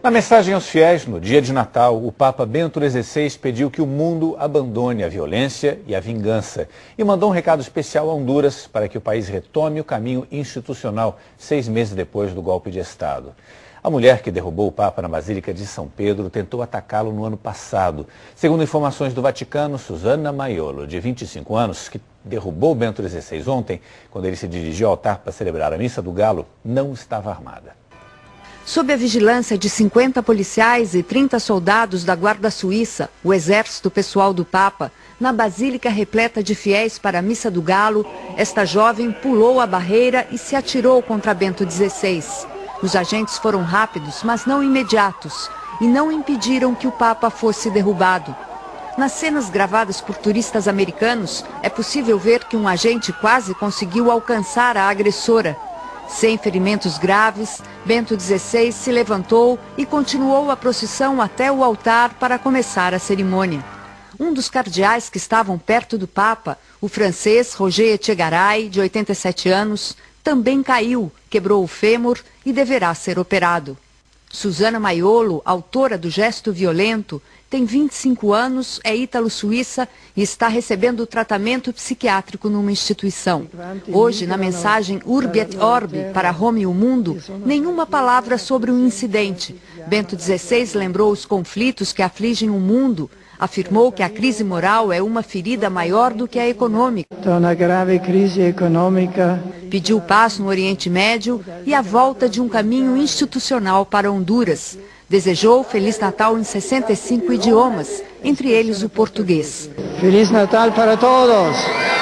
Na mensagem aos fiéis, no dia de Natal, o Papa Bento XVI pediu que o mundo abandone a violência e a vingança e mandou um recado especial a Honduras para que o país retome o caminho institucional 6 meses depois do golpe de Estado. A mulher que derrubou o Papa na Basílica de São Pedro tentou atacá-lo no ano passado. Segundo informações do Vaticano, Susana Maiolo, de 25 anos, que derrubou Bento XVI ontem, quando ele se dirigiu ao altar para celebrar a Missa do Galo, não estava armada. Sob a vigilância de 50 policiais e 30 soldados da Guarda Suíça, o exército pessoal do Papa, na basílica repleta de fiéis para a Missa do Galo, esta jovem pulou a barreira e se atirou contra Bento XVI. Os agentes foram rápidos, mas não imediatos, e não impediram que o Papa fosse derrubado. Nas cenas gravadas por turistas americanos, é possível ver que um agente quase conseguiu alcançar a agressora. Sem ferimentos graves, Bento XVI se levantou e continuou a procissão até o altar para começar a cerimônia. Um dos cardeais que estavam perto do Papa, o francês Roger Etchegaray, de 87 anos, também caiu, quebrou o fêmur e deverá ser operado. Susana Maiolo, autora do gesto violento, tem 25 anos, é ítalo-suíça e está recebendo tratamento psiquiátrico numa instituição. Hoje, na mensagem Urbi et Orbi para Roma e o mundo, nenhuma palavra sobre o incidente. Bento XVI lembrou os conflitos que afligem o mundo, afirmou que a crise moral é uma ferida maior do que a econômica. Uma grave crise econômica. Pediu paz no Oriente Médio e a volta de um caminho institucional para Honduras. Desejou Feliz Natal em 65 idiomas, entre eles o português. Feliz Natal para todos!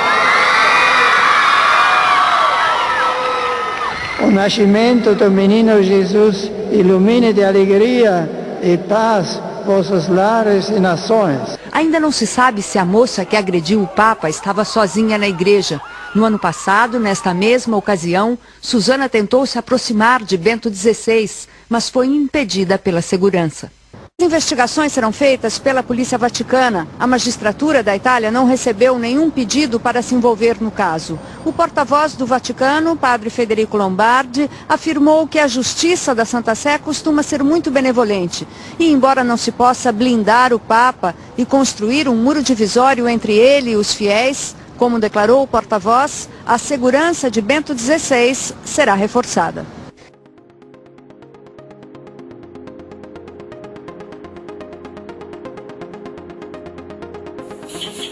O nascimento do menino Jesus ilumine de alegria e paz vossos lares e nações. Ainda não se sabe se a moça que agrediu o Papa estava sozinha na igreja. No ano passado, nesta mesma ocasião, Susana tentou se aproximar de Bento XVI, mas foi impedida pela segurança. As investigações serão feitas pela Polícia Vaticana. A magistratura da Itália não recebeu nenhum pedido para se envolver no caso. O porta-voz do Vaticano, padre Federico Lombardi, afirmou que a justiça da Santa Sé costuma ser muito benevolente. E embora não se possa blindar o Papa e construir um muro divisório entre ele e os fiéis, como declarou o porta-voz, a segurança de Bento XVI será reforçada. Sim.